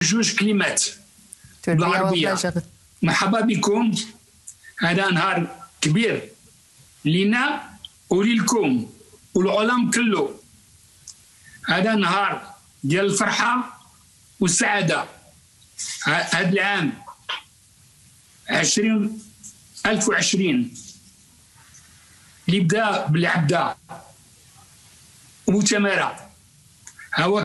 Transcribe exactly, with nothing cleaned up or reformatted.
جوج كلمات بالعربية. مرحبا بكم، هذا نهار كبير لنا وللكم والعالم كله. هذا نهار ديال الفرحة والسعادة. هذا العام عشرين ألف وعشرين اللي بدا بالعبدة ومتمارة. هو